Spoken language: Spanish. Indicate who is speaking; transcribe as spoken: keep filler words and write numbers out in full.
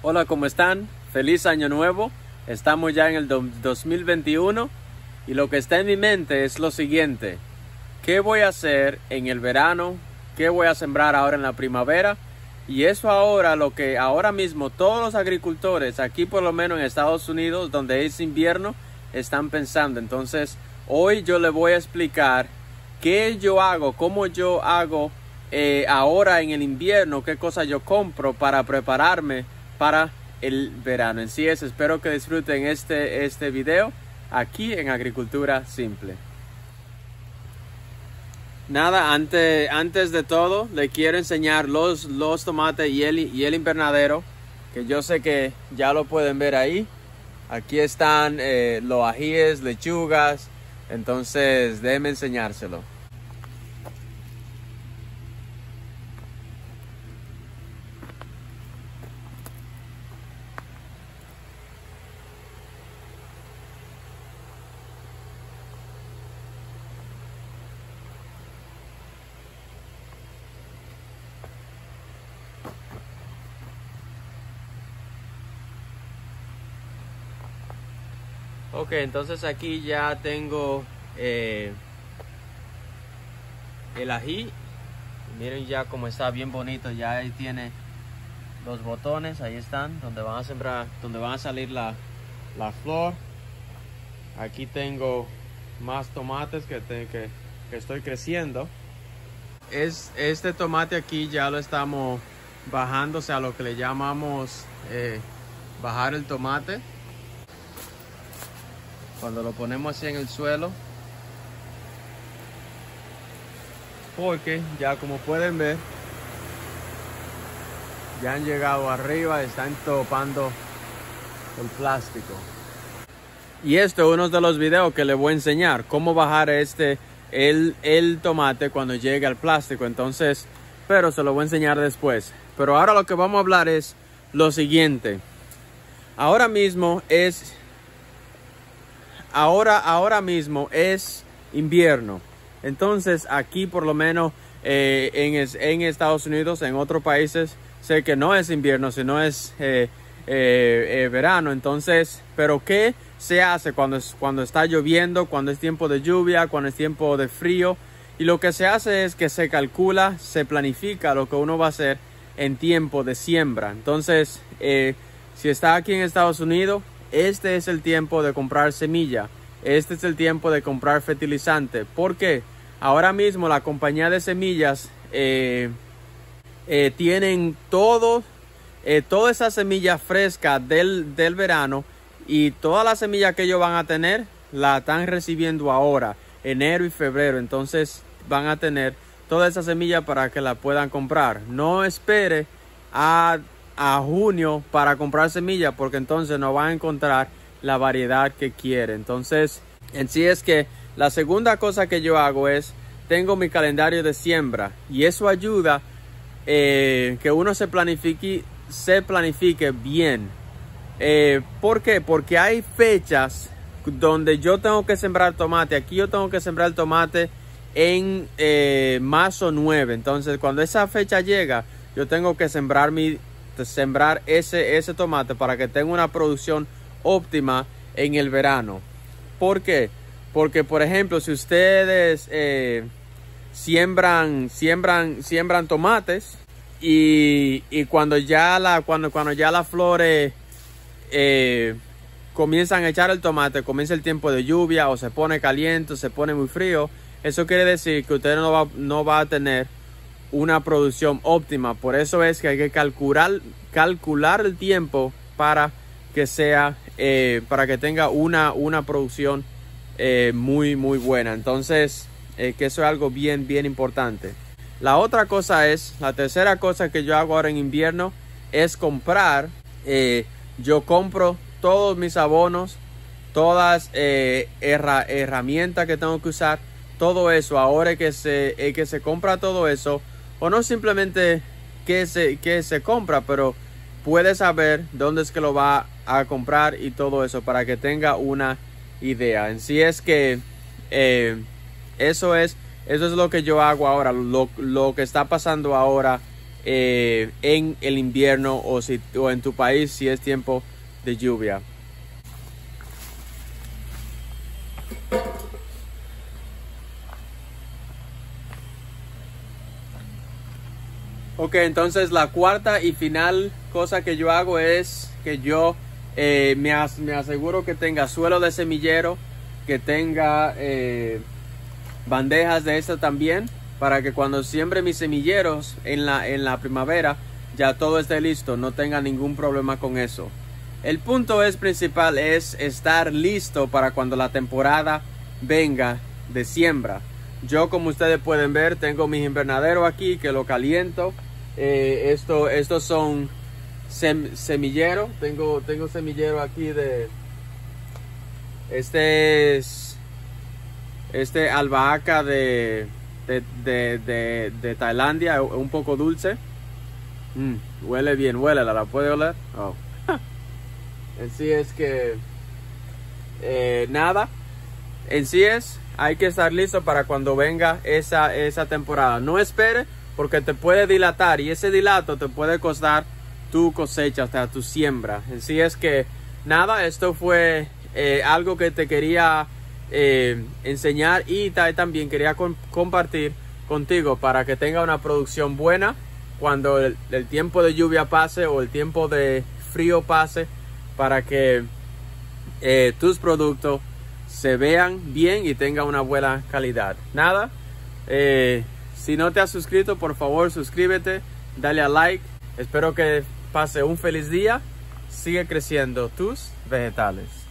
Speaker 1: Hola, ¿cómo están? Feliz año nuevo. Estamos ya en el dos mil veintiuno y lo que está en mi mente es lo siguiente. ¿Qué voy a hacer en el verano? ¿Qué voy a sembrar ahora en la primavera? Y eso ahora, lo que ahora mismo todos los agricultores, aquí por lo menos en Estados Unidos, donde es invierno, están pensando. Entonces, hoy yo les voy a explicar qué yo hago, cómo yo hago eh, ahora en el invierno, qué cosas yo compro para prepararme para el verano. En sí es, espero que disfruten este, este video aquí en Agricultura Simple. Nada, antes, antes de todo, le quiero enseñar los, los tomates y el, y el invernadero, que yo sé que ya lo pueden ver ahí. Aquí están eh, los ajíes, lechugas, entonces déjenme enseñárselo. Ok, entonces aquí ya tengo eh, el ají. Miren ya cómo está bien bonito. Ya ahí tiene los botones, ahí están, donde van a sembrar, donde van a salir la, la flor. Aquí tengo más tomates que, te, que, que estoy creciendo. Es, este tomate aquí ya lo estamos bajando, o sea, lo que le llamamos eh, bajar el tomate. Cuando lo ponemos así en el suelo, porque ya como pueden ver, ya han llegado arriba, están topando el plástico. Y esto es uno de los videos que les voy a enseñar cómo bajar este el, el tomate cuando llegue al plástico. Entonces, pero se lo voy a enseñar después. Pero ahora lo que vamos a hablar es lo siguiente. Ahora mismo es Ahora, ahora mismo es invierno. Entonces aquí por lo menos eh, en, en Estados Unidos, en otros países, sé que no es invierno, sino es eh, eh, eh, verano. Entonces, ¿pero qué se hace cuando, es, cuando está lloviendo, cuando es tiempo de lluvia, cuando es tiempo de frío? Y lo que se hace es que se calcula, se planifica lo que uno va a hacer en tiempo de siembra. Entonces, eh, si está aquí en Estados Unidos, este es el tiempo de comprar semilla. Este es el tiempo de comprar fertilizante. ¿Por qué? Ahora mismo la compañía de semillas eh, eh, tienen todo, eh, toda esa semilla fresca del, del verano, y todas las semillas que ellos van a tener la están recibiendo ahora, enero y febrero. Entonces van a tener toda esa semilla para que la puedan comprar. No espere a a junio para comprar semilla, porque entonces no van a encontrar la variedad que quiere. Entonces, en sí es que la segunda cosa que yo hago es, tengo mi calendario de siembra, y eso ayuda eh, que uno se planifique, se planifique bien. Eh, ¿Por qué? Porque hay fechas donde yo tengo que sembrar tomate. Aquí yo tengo que sembrar el tomate en eh, marzo nueve. Entonces, cuando esa fecha llega, yo tengo que sembrar mi sembrar ese, ese tomate para que tenga una producción óptima en el verano. ¿Por qué? Porque, por ejemplo, si ustedes eh, siembran, siembran, siembran tomates y, y cuando ya la, cuando, cuando ya las flores eh, comienzan a echar el tomate, comienza el tiempo de lluvia, o se pone caliente, o se pone muy frío, eso quiere decir que usted no va, no va a tener una producción óptima. Por eso es que hay que calcular, calcular el tiempo para que sea, eh, para que tenga una, una producción eh, muy, muy buena. Entonces, eh, que eso es algo bien, bien importante. La otra cosa es, la tercera cosa que yo hago ahora en invierno es comprar. Eh, yo compro todos mis abonos, todas eh, herra, herramientas que tengo que usar, todo eso. Ahora que se, eh, que se compra todo eso, o no simplemente que se, que se compra, pero puede saber dónde es que lo va a comprar y todo eso para que tenga una idea. En sí es que eh, eso es eso es lo que yo hago ahora, lo, lo que está pasando ahora eh, en el invierno o, si, o en tu país si es tiempo de lluvia. Ok, entonces la cuarta y final cosa que yo hago es que yo eh, me, as me aseguro que tenga suelo de semillero, que tenga eh, bandejas de esta también, para que cuando siembre mis semilleros en la, en la primavera ya todo esté listo, no tenga ningún problema con eso. El punto es principal es estar listo para cuando la temporada venga de siembra. Yo, como ustedes pueden ver, tengo mis invernaderos aquí que lo caliento. Eh, esto, estos son sem semilleros. Tengo, tengo semillero aquí de... Este es... Este albahaca de, de, de, de, de Tailandia, un poco dulce. Mm, huele bien, huele, ¿la puede oler? Oh. En sí es que... Eh, nada. En sí es... Hay que estar listo para cuando venga esa, esa temporada. No espere porque te puede dilatar y ese dilato te puede costar tu cosecha, hasta tu siembra. Así es que nada, esto fue eh, algo que te quería eh, enseñar y también quería con, compartir contigo para que tenga una producción buena cuando el, el tiempo de lluvia pase o el tiempo de frío pase, para que eh, tus productos se vean bien y tengan una buena calidad. Nada, eh, si no te has suscrito, por favor suscríbete, dale a like. Espero que pase un feliz día. Sigue creciendo tus vegetales.